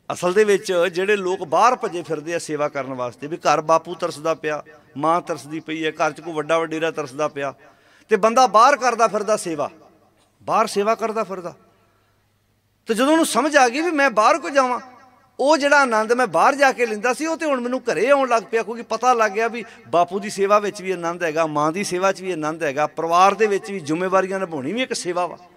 ਅਸਲ ਦੇ ਵਿੱਚ ਜਿਹੜੇ ਲੋਕ ਬਾਹਰ ਭੱਜੇ ਫਿਰਦੇ ਆ ਸੇਵਾ ਕਰਨ ਵਾਸਤੇ, ਵੀ ਘਰ ਬਾਪੂ ਤਰਸਦਾ ਪਿਆ, ਮਾਂ ਤਰਸਦੀ ਪਈ ਹੈ, ਘਰ 'ਚ ਕੋਈ ਵੱਡਾ ਵਡੇਰਾ ਤਰਸਦਾ ਪਿਆ, ਤੇ ਬੰਦਾ ਬਾਹਰ ਕਰਦਾ ਫਿਰਦਾ ਸੇਵਾ, ਬਾਹਰ ਸੇਵਾ ਕਰਦਾ ਫਿਰਦਾ। ਤੇ ਜਦੋਂ ਉਹਨੂੰ ਸਮਝ ਆ ਗਈ ਵੀ ਮੈਂ ਬਾਹਰ ਕੋ ਜਾਵਾਂ, ਉਹ ਜਿਹੜਾ ਆਨੰਦ ਮੈਂ ਬਾਹਰ ਜਾ ਕੇ ਲੈਂਦਾ ਸੀ ਉਹ ਤੇ ਹੁਣ ਮੈਨੂੰ ਘਰੇ ਆਉਣ ਲੱਗ ਪਿਆ, ਕਿਉਂਕਿ ਪਤਾ ਲੱਗ ਗਿਆ ਵੀ ਬਾਪੂ ਦੀ ਸੇਵਾ ਵਿੱਚ ਵੀ ਆਨੰਦ ਹੈਗਾ, ਮਾਂ ਦੀ ਸੇਵਾ 'ਚ ਵੀ ਆਨੰਦ ਹੈਗਾ, ਪਰਿਵਾਰ ਦੇ ਵਿੱਚ ਵੀ ਜ਼ਿੰਮੇਵਾਰੀਆਂ ਨਿਭਾਉਣੀ ਵੀ ਇੱਕ ਸੇਵਾ ਵਾ।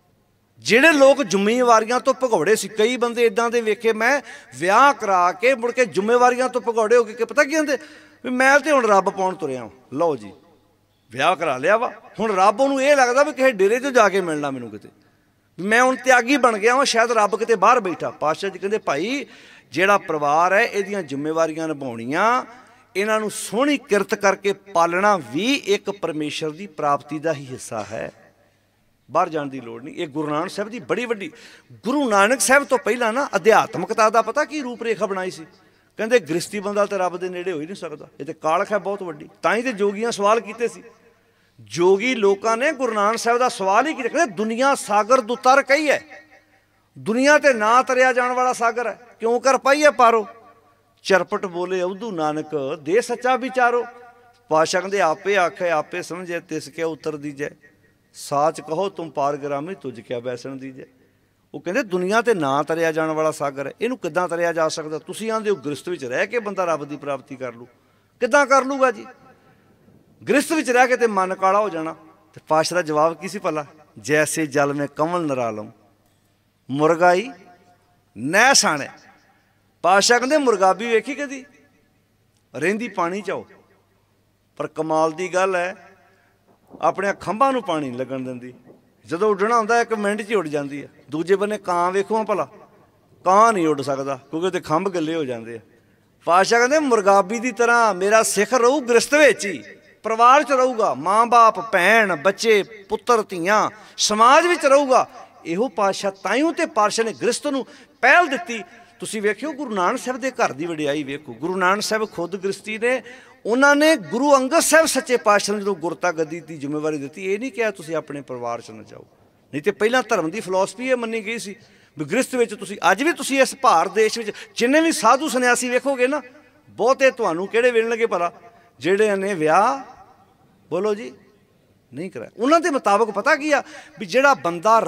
ਜਿਹੜੇ ਲੋਕ ਜ਼ਿੰਮੇਵਾਰੀਆਂ ਤੋਂ ਭਗੌੜੇ ਸੀ, ਕਈ ਬੰਦੇ ਇੱਦਾਂ ਦੇ ਵੇਖੇ ਮੈਂ, ਵਿਆਹ ਕਰਾ ਕੇ ਮੁੜ ਕੇ ਜ਼ਿੰਮੇਵਾਰੀਆਂ ਤੋਂ ਭਗੌੜੇ ਹੋ ਕੇ ਪਤਾ ਕੀ ਕਹਿੰਦੇ ਵੀ ਮੈਂ ਤੇ ਹੁਣ ਰੱਬ ਪਾਉਣ ਤੁਰਿਆ ਵਾਂ। ਲਓ ਜੀ, ਵਿਆਹ ਕਰਾ ਲਿਆ ਵਾ, ਹੁਣ ਰੱਬ ਉਹਨੂੰ ਇਹ ਲੱਗਦਾ ਵੀ ਕਿਸੇ ਡੇਰੇ 'ਚ ਜਾ ਕੇ ਮਿਲਣਾ ਮੈਨੂੰ ਕਿਤੇ, ਮੈਂ ਹੁਣ ਤਿਆਗੀ ਬਣ ਗਿਆ ਵਾਂ, ਸ਼ਾਇਦ ਰੱਬ ਕਿਤੇ ਬਾਹਰ ਬੈਠਾ। ਪਾਤਸ਼ਾਹ ਜੀ ਕਹਿੰਦੇ ਭਾਈ ਜਿਹੜਾ ਪਰਿਵਾਰ ਹੈ ਇਹਦੀਆਂ ਜ਼ਿੰਮੇਵਾਰੀਆਂ ਨਿਭਾਉਣੀਆਂ, ਇਹਨਾਂ ਨੂੰ ਸੋਹਣੀ ਕਿਰਤ ਕਰਕੇ ਪਾਲਣਾ ਵੀ ਇੱਕ ਪਰਮੇਸ਼ਰ ਦੀ ਪ੍ਰਾਪਤੀ ਦਾ ਹੀ ਹਿੱਸਾ ਹੈ, ਬਾਹਰ ਜਾਣ ਦੀ ਲੋੜ ਨਹੀਂ। ਇਹ ਗੁਰੂ ਨਾਨਕ ਸਾਹਿਬ ਦੀ ਬੜੀ ਵੱਡੀ, ਗੁਰੂ ਨਾਨਕ ਸਾਹਿਬ ਤੋਂ ਪਹਿਲਾਂ ਨਾ ਅਧਿਆਤਮਕਤਾ ਦਾ ਪਤਾ ਕੀ ਰੂਪ ਰੇਖਾ ਬਣਾਈ ਸੀ। ਕਹਿੰਦੇ ਗ੍ਰਸਤੀ ਬੰਦਾ ਤਾਂ ਰੱਬ ਦੇ ਨੇੜੇ ਹੋ ਹੀ ਨਹੀਂ ਸਕਦਾ, ਇਹ ਤੇ ਕਾਲਖ ਹੈ ਬਹੁਤ ਵੱਡੀ। ਤਾਂ ਹੀ ਤੇ ਜੋਗੀਆਂ ਸਵਾਲ ਕੀਤੇ ਸੀ, ਜੋਗੀ ਲੋਕਾਂ ਨੇ ਗੁਰੂ ਨਾਨਕ ਸਾਹਿਬ ਦਾ ਸਵਾਲ ਹੀ ਕੀਤਾ, ਕਹਿੰਦੇ ਦੁਨੀਆ ਸਾਗਰ ਦੁਤਰ ਕਹੀ ਹੈ, ਦੁਨੀਆ ਤੇ ਨਾ ਤਰਿਆ ਜਾਣ ਵਾਲਾ ਸਾਗਰ ਹੈ, ਕਿਉਂ ਕਰ ਪਾਈਏ ਪਾਰੋ, ਚਰਪਟ ਬੋਲੇ ਅਵਧੂ ਨਾਨਕ ਦੇ ਸੱਚਾ ਵਿਚਾਰੋ। ਪਾਤਸ਼ਾਹ ਕਹਿੰਦੇ ਆਪੇ ਆਖੇ ਆਪੇ ਸਮਝੇ ਤਿਸ ਕੇ ਉਤਰ ਦੀਜੈ, ਸਾਚ ਕਹੋ ਤੁਮ ਪਾਰਗ੍ਰਾਮੀ ਤੁਝ ਕਿਆ ਬੈਸਣ ਦੀਜੈ। ਉਹ ਕਹਿੰਦੇ ਦੁਨੀਆ ਤੇ ਨਾ ਤਰਿਆ ਜਾਣ ਵਾਲਾ ਸਾਗਰ ਹੈ, ਇਹਨੂੰ ਕਿੱਦਾਂ ਤਰਿਆ ਜਾ ਸਕਦਾ। ਤੁਸੀਂ ਆਂਦੇ ਹੋ ਗ੍ਰਸਤ ਵਿੱਚ ਰਹਿ ਕੇ ਬੰਦਾ ਰੱਬ ਦੀ ਪ੍ਰਾਪਤੀ ਕਰ ਲੂ, ਕਿੱਦਾਂ ਕਰ ਲੂਗਾ ਜੀ, ਗ੍ਰਸਤ ਵਿੱਚ ਰਹਿ ਕੇ ਤੇ ਮਨ ਕਾਲਾ ਹੋ ਜਾਣਾ। ਤੇ ਪਾਤਸ਼ਾਹ ਦਾ ਜਵਾਬ ਕੀ ਸੀ ਭਲਾ, ਜੈਸੇ ਜਲ ਮੈਂ ਕੰਵਲ ਨਰਾਲਮ ਮੁਰਗਾਈ ਨਹਿ ਸਾਣੇ। ਪਾਤਸ਼ਾਹ ਕਹਿੰਦੇ ਮੁਰਗਾਬੀ ਵੇਖੀ ਕਦੀ, ਰਹਿੰਦੀ ਪਾਣੀ 'ਚ ਆਓ, ਪਰ ਕਮਾਲ ਦੀ ਗੱਲ ਹੈ ਆਪਣੇ ਖੰਭਾਂ ਨੂੰ ਪਾਣੀ ਨਹੀਂ ਲੱਗਣ ਦਿੰਦੀ, ਜਦੋਂ ਉੱਡਣਾ ਹੁੰਦਾ 1 ਮਿੰਟ 'ਚ ਉੱਡ ਜਾਂਦੀ ਹੈ। ਦੂਜੇ ਬੰਨੇ ਕਾਂ ਵੇਖੋ ਭਲਾ, ਕਾਂ ਨਹੀਂ ਉੱਡ ਸਕਦਾ ਕਿਉਂਕਿ ਉਹਦੇ ਖੰਭ ਗਿੱਲੇ ਹੋ ਜਾਂਦੇ ਆ। ਪਾਤਸ਼ਾਹ ਕਹਿੰਦੇ ਮੁਰਗਾਬੀ ਦੀ ਤਰ੍ਹਾਂ ਮੇਰਾ ਸਿੱਖ ਰਹੂ ਗ੍ਰਸਤ ਵਿੱਚ ਹੀ, ਪਰਿਵਾਰ 'ਚ ਰਹੂਗਾ, ਮਾਂ ਬਾਪ ਭੈਣ ਬੱਚੇ ਪੁੱਤਰ ਧੀਆਂ ਸਮਾਜ ਵਿੱਚ ਰਹੂਗਾ। ਇਹੋ ਪਾਤਸ਼ਾਹ ਤਾਈਓ ਤੇ ਪਾਤਸ਼ਾਹ ਨੇ ਗ੍ਰਸਤ ਨੂੰ ਪਹਿਲ ਦਿੱਤੀ। ਤੁਸੀਂ ਵੇਖਿਓ ਗੁਰੂ ਨਾਨਕ ਸਾਹਿਬ ਦੇ ਘਰ ਦੀ ਵਡਿਆਈ ਵੇਖੋ, ਗੁਰੂ ਨਾਨਕ ਸਾਹਿਬ ਖੁਦ ਗ੍ਰਸਤੀ ਨੇ, ਉਹਨਾਂ ਨੇ ਗੁਰੂ ਅੰਗਦ ਸਾਹਿਬ ਸੱਚੇ ਪਾਤਸ਼ਾਹ ਨੂੰ ਜਦੋਂ ਗੁਰਤਾ ਗੱਦੀ ਦੀ ਜ਼ਿੰਮੇਵਾਰੀ ਦਿੱਤੀ, ਇਹ ਨਹੀਂ ਕਿਹਾ ਤੁਸੀਂ ਆਪਣੇ ਪਰਿਵਾਰ 'ਚ ਨਾ ਜਾਓ, ਨਹੀਂ ਤੇ ਪਹਿਲਾਂ ਧਰਮ ਦੀ ਫਿਲਾਸਫੀ ਇਹ ਮੰਨੀ ਗਈ ਸੀ ਵੀ ਗ੍ਰਸਤ ਵਿੱਚ ਤੁਸੀਂ, ਅੱਜ ਵੀ ਤੁਸੀਂ ਇਸ ਭਾਰਤ ਦੇਸ਼ ਵਿੱਚ ਜਿੰਨੇ ਵੀ ਸਾਧੂ ਸੰਨਿਆਸੀ ਵੇਖੋਗੇ ਨਾ, ਬਹੁਤੇ ਤੁਹਾਨੂੰ ਕਿਹੜੇ ਮਿਲਣਗੇ ਭਲਾ, ਜਿਹੜੇ ਨੇ ਵਿਆਹ ਬੋਲੋ ਜੀ ਨਹੀਂ ਕਰਾਇਆ। ਉਹਨਾਂ ਦੇ ਮੁਤਾਬਕ ਪਤਾ ਕੀ ਆ ਵੀ ਜਿਹੜਾ ਬੰਦਾ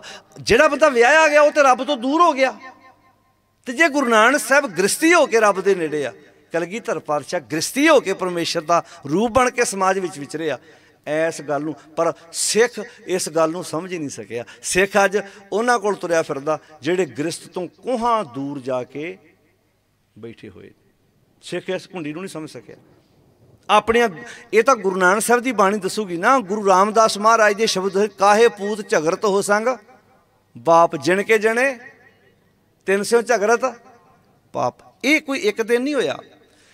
ਵਿਆਹਿਆ ਗਿਆ ਉਹ ਤੇ ਰੱਬ ਤੋਂ ਦੂਰ ਹੋ ਗਿਆ। ਤੇ ਜੇ ਗੁਰੂ ਨਾਨਕ ਸਾਹਿਬ ਗ੍ਰਸਤੀ ਹੋ ਕੇ ਰੱਬ ਦੇ ਨੇੜੇ ਆ, ਕਲਗੀਧਰ ਪਾਤਸ਼ਾਹ ਗ੍ਰਸਤੀ ਹੋ ਕੇ ਪਰਮੇਸ਼ਰ ਦਾ ਰੂਪ ਬਣ ਕੇ ਸਮਾਜ ਵਿੱਚ ਵਿਚਰੇ ਆ, ਇਸ ਗੱਲ ਨੂੰ, ਪਰ ਸਿੱਖ ਇਸ ਗੱਲ ਨੂੰ ਸਮਝ ਹੀ ਨਹੀਂ ਸਕਿਆ। ਸਿੱਖ ਅੱਜ ਉਹਨਾਂ ਕੋਲ ਤੁਰਿਆ ਫਿਰਦਾ ਜਿਹੜੇ ਗ੍ਰਸਤ ਤੋਂ ਕੋਹਾਂ ਦੂਰ ਜਾ ਕੇ ਬੈਠੇ ਹੋਏ। ਸਿੱਖ ਇਸ ਘੁੰਡੀ ਨੂੰ ਨਹੀਂ ਸਮਝ ਸਕਿਆ ਆਪਣੀਆਂ। ਇਹ ਤਾਂ ਗੁਰੂ ਨਾਨਕ ਸਾਹਿਬ ਦੀ ਬਾਣੀ ਦੱਸੂਗੀ ਨਾ, ਗੁਰੂ ਰਾਮਦਾਸ ਮਹਾਰਾਜ ਦੇ ਸ਼ਬਦ, ਕਾਹੇ ਪੂਤ ਝਗਰਤ ਹੋ ਸੰਗ ਬਾਪ ਜਿਣ ਕੇ ਜਣੇ 300 ਝਗਰਤ ਪਾਪ। ਇਹ ਕੋਈ ਇੱਕ ਦਿਨ ਨਹੀਂ ਹੋਇਆ।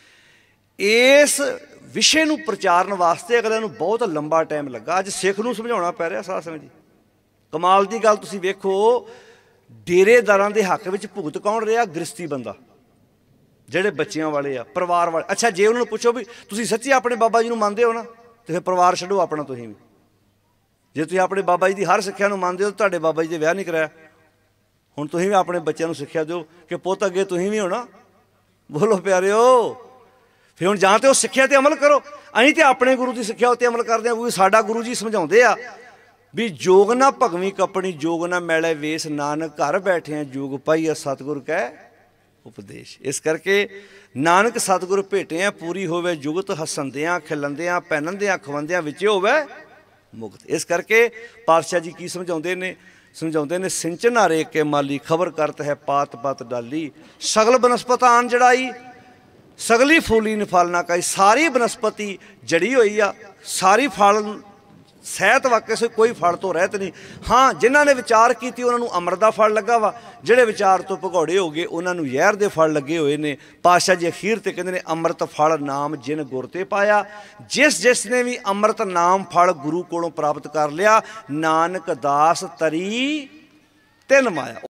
ਇਸ ਵਿਸ਼ੇ ਨੂੰ ਪ੍ਰਚਾਰਨ ਵਾਸਤੇ ਅਗਲਿਆਂ ਨੂੰ ਬਹੁਤ ਲੰਬਾ ਟਾਈਮ ਲੱਗਾ। ਅੱਜ ਸਿੱਖ ਨੂੰ ਸਮਝਾਉਣਾ ਪੈ ਰਿਹਾ। ਸਾਧ ਸੰਗਤ ਜੀ, ਕਮਾਲ ਦੀ ਗੱਲ ਤੁਸੀਂ ਵੇਖੋ, ਡੇਰੇਦਾਰਾਂ ਦੇ ਹੱਕ ਵਿੱਚ ਭੁਗਤ ਕੌਣ ਰਿਹਾ? ਗ੍ਰਸਤੀ ਬੰਦਾ, ਜਿਹੜੇ ਬੱਚਿਆਂ ਵਾਲੇ ਆ, ਪਰਿਵਾਰ ਵਾਲੇ। ਅੱਛਾ, ਜੇ ਉਹਨਾਂ ਨੂੰ ਪੁੱਛੋ ਵੀ ਤੁਸੀਂ ਸੱਚੀ ਆਪਣੇ ਬਾਬਾ ਜੀ ਨੂੰ ਮੰਨਦੇ ਹੋ ਨਾ, ਤੇ ਫਿਰ ਪਰਿਵਾਰ ਛੱਡੋ ਆਪਣਾ ਤੁਸੀਂ ਵੀ। ਜੇ ਤੁਸੀਂ ਆਪਣੇ ਬਾਬਾ ਜੀ ਦੀ ਹਰ ਸਿੱਖਿਆ ਨੂੰ ਮੰਨਦੇ ਹੋ, ਤੁਹਾਡੇ ਬਾਬਾ ਜੀ ਦੇ ਵਿਆਹ ਨਹੀਂ ਕਰਾਇਆ, ਹੁਣ ਤੁਸੀਂ ਵੀ ਆਪਣੇ ਬੱਚਿਆਂ ਨੂੰ ਸਿੱਖਿਆ ਦਿਓ ਕਿ ਪੁੱਤ ਅੱਗੇ ਤੁਸੀਂ ਵੀ ਹੋਣਾ। ਬੋਲੋ ਪਿਆਰਿਓ, ਫਿਰ ਹੁਣ ਜਾਂ ਤਾਂ ਉਹ ਸਿੱਖਿਆ 'ਤੇ ਅਮਲ ਕਰੋ। ਅਸੀਂ ਤਾਂ ਆਪਣੇ ਗੁਰੂ ਦੀ ਸਿੱਖਿਆ ਉੱਤੇ ਅਮਲ ਕਰਦੇ ਹਾਂ, ਕਿਉਂਕਿ ਸਾਡਾ ਗੁਰੂ ਜੀ ਸਮਝਾਉਂਦੇ ਆ ਵੀ ਜੋਗ ਨਾ ਭਗਵੀਂ ਕੱਪਣੀ, ਜੋਗ ਨਾ ਮੈਲੇ ਵੇਸ, ਨਾਨਕ ਘਰ ਬੈਠਿਆਂ ਜੋਗ ਪਾਈਆ ਸਤਿਗੁਰ ਕਹਿ ਉਪਦੇਸ਼। ਇਸ ਕਰਕੇ ਨਾਨਕ ਸਤਿਗੁਰ ਭੇਟਿਆਂ ਪੂਰੀ ਹੋਵੇ ਜੁਗਤ, ਹੱਸੰਦਿਆਂ ਖਿਲੰਦਿਆਂ ਪਹਿਨੰਦਿਆਂ ਖਵੰਦਿਆਂ ਵਿੱਚ ਹੋਵੇ ਮੁਕਤ। ਇਸ ਕਰਕੇ ਪਾਤਸ਼ਾਹ ਜੀ ਕੀ ਸਮਝਾਉਂਦੇ ਨੇ? ਸਮਝਾਉਂਦੇ ਨੇ ਸਿੰਚਨ ਹਰੇ ਕੇ ਮਾਲੀ, ਖਬਰ ਕਰਤ ਹੈ ਪਾਤ ਪਾਤ ਡਾਲੀ, ਸਗਲ ਬਨਸਪਤਾਨ ਜੜਾਈ, ਸਗਲੀ ਫੂਲੀ ਨਿਫਲ ਨਾ ਕਾਈ। ਸਾਰੀ ਬਨਸਪਤੀ ਜੜੀ ਹੋਈ ਆ, ਸਾਰੀ ਫਲ ਸਹਿਤ ਵਾਕਿਆ ਸੇ ਕੋਈ ਫਲ ਤੋਂ ਰਹਿਤ ਨਹੀਂ। ਹਾਂ, ਜਿਨ੍ਹਾਂ ਨੇ ਵਿਚਾਰ ਕੀਤੀ ਉਹਨਾਂ ਨੂੰ ਅੰਮ੍ਰਿਤ ਦਾ ਫਲ ਲੱਗਾ ਵਾ, ਜਿਹੜੇ ਵਿਚਾਰ ਤੋਂ ਭਗੌੜੇ ਹੋ ਗਏ ਉਹਨਾਂ ਨੂੰ ਜ਼ਹਿਰ ਦੇ ਫਲ ਲੱਗੇ ਹੋਏ ਨੇ। ਪਾਤਸ਼ਾਹ ਜੀ ਅਖੀਰ ਤੇ ਕਹਿੰਦੇ ਨੇ ਅੰਮ੍ਰਿਤ ਫਲ ਨਾਮ ਜਿਨ ਗੁਰ ਤੇ ਪਾਇਆ। ਜਿਸ ਨੇ ਵੀ ਅੰਮ੍ਰਿਤ ਨਾਮ ਫਲ ਗੁਰੂ ਕੋਲੋਂ ਪ੍ਰਾਪਤ ਕਰ ਲਿਆ, ਨਾਨਕ ਦਾਸ ਤਰੀ ਤਿੰਨ ਮਾਇਆ।